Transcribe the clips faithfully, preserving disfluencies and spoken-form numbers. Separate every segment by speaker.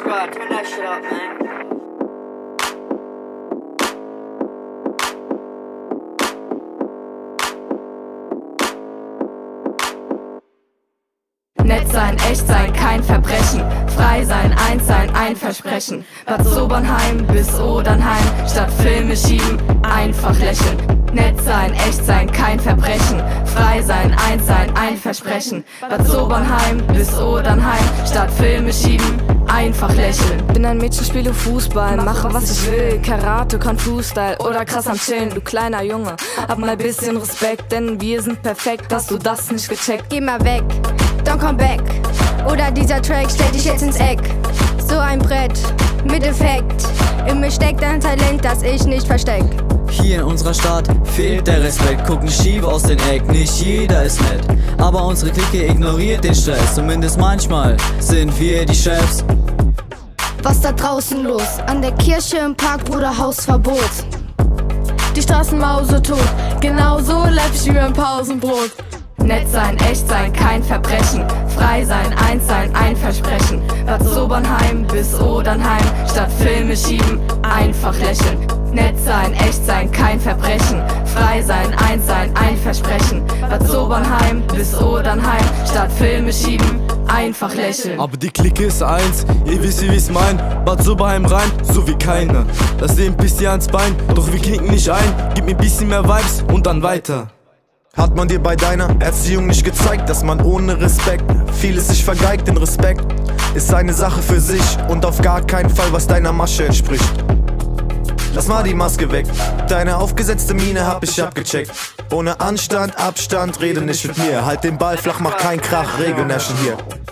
Speaker 1: Bro, turn that shit up, man.
Speaker 2: Nett sein, echt sein, kein Verbrechen. Frei sein, eins sein, ein Versprechen. Bad Sobernheim bis Odernheim, statt Filme schieben, einfach lächeln. Nett sein, echt sein, kein Verbrechen. Frei sein, eins sein, ein Versprechen. Bad Sobernheim bis Odernheim, statt Filme schieben, einfach lächeln.
Speaker 3: Bin ein Mädchen, spiele Fußball, mache was ich will. Karate, Kung-Fu-Style oder krass am Chillen. Du kleiner Junge, hab mal bisschen Respekt, denn wir sind perfekt. Hast du das nicht gecheckt?
Speaker 4: Geh mal weg, don't come back. Oder dieser Track stellt dich jetzt ins Eck. So ein Brett mit Effekt. In mir steckt ein Talent, das ich nicht versteck.
Speaker 5: Hier in unserer Stadt fehlt der Respekt. Gucken schief aus den Eck, nicht jeder ist nett. Aber unsere Clique ignoriert den Stress. Zumindest manchmal sind wir die Chefs.
Speaker 4: Was da draußen los? An der Kirche im Park, Bruder, Hausverbot. Die Straßenmause tot, genauso leib ich wie ein Pausenbrot.
Speaker 2: Nett sein, echt sein, kein Verbrechen. Frei sein, eins sein, ein Versprechen. Bad Sobernheim bis Odernheim, statt Filme schieben, einfach lächeln. Nett sein, echt sein, kein Verbrechen. Frei sein, eins sein, ein Versprechen. Bad Sobernheim bis Odernheim, statt Filme schieben, einfach lächeln.
Speaker 6: Aber die Clique ist eins, ihr wisst wie wie's mein. Bad Sobernheim rein, so wie keiner. Das Leben pisst dir ans Bein, doch wir knicken nicht ein. Gib mir ein bisschen mehr Vibes und dann weiter.
Speaker 7: Hat man dir bei deiner Erziehung nicht gezeigt, dass man ohne Respekt vieles sich vergeigt? Den Respekt ist eine Sache für sich und auf gar keinen Fall, was deiner Masche entspricht. Lass mal die Maske weg, deine aufgesetzte Miene hab ich abgecheckt. Ohne Anstand, Abstand, rede nicht mit mir. Halt den Ball flach, mach kein Krach, Regeln herrschen hier.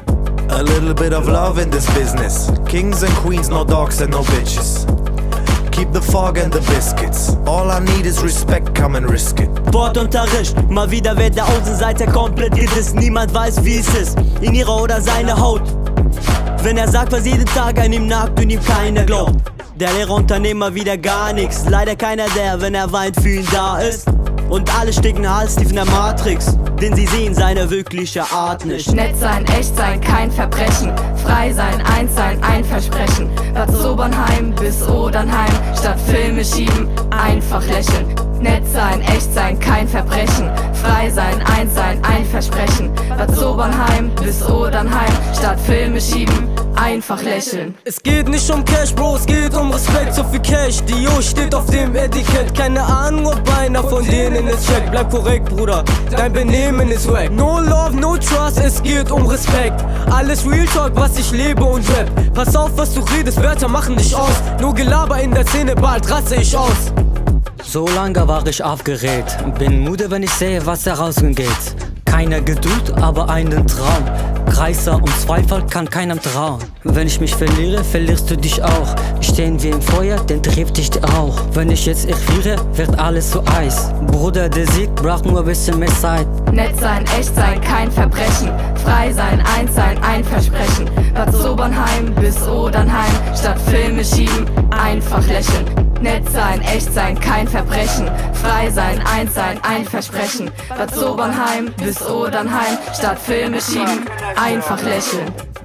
Speaker 7: A little bit of love in this business. Kings and queens, no dogs and no bitches. Keep the fog and the biscuits. All I need is respect, come and risk it.
Speaker 8: Sportunterricht, mal wieder wird der Außenseiter komplett gedissen. Niemand weiß wie es ist, in ihrer oder seine Haut. Wenn er sagt, was jeden Tag an ihm nagt und ihm keiner glaubt. Der Lehrer Unternehmer wieder gar nichts. Leider keiner der, wenn er weint, für ihn da ist. Und alle stecken halstief in der Matrix, denn sie sehen seine wirkliche Art nicht.
Speaker 2: Nett sein, echt sein, kein Verbrechen. Frei sein, eins sein, ein Versprechen. Bad Sobernheim bis Odernheim, statt Filme schieben, einfach lächeln. Nett sein, echt sein, kein Verbrechen. Frei sein, eins sein, ein Versprechen. Bad Sobernheim bis Odernheim, statt Filme schieben, einfach lächeln.
Speaker 9: Es geht nicht um Cash, Bro, es geht um Respekt. So viel Cash, die O steht auf dem Etikett. Keine Ahnung, ob einer von denen es checkt. Bleib korrekt, Bruder, dein Benehmen ist wack. No love, no trust, es geht um Respekt. Alles Real Talk, was ich lebe und rap. Pass auf, was du redest, Wörter machen dich aus. Nur Gelaber in der Szene, bald raste ich aus.
Speaker 10: So lange war ich aufgeregt. Bin müde, wenn ich sehe, was da draußen geht. Keine Geduld, aber einen Traum. Kreiser und Zweifel kann keinem trauen. Wenn ich mich verliere, verlierst du dich auch. Stehen wir im Feuer, dann trifft dich der Rauch. Wenn ich jetzt erfriere, wird alles zu Eis. Bruder, der Sieg braucht nur ein bisschen mehr Zeit.
Speaker 2: Nett sein, echt sein, kein Verbrechen. Frei sein, eins sein, ein Versprechen. Bad Sobernheim bis Odernheim, statt Filme schieben, einfach lächeln. Nett sein, echt sein, kein Verbrechen. Frei sein, eins sein, ein Versprechen. Bad Sobernheim bis Odernheim, statt Filme schieben, einfach lächeln.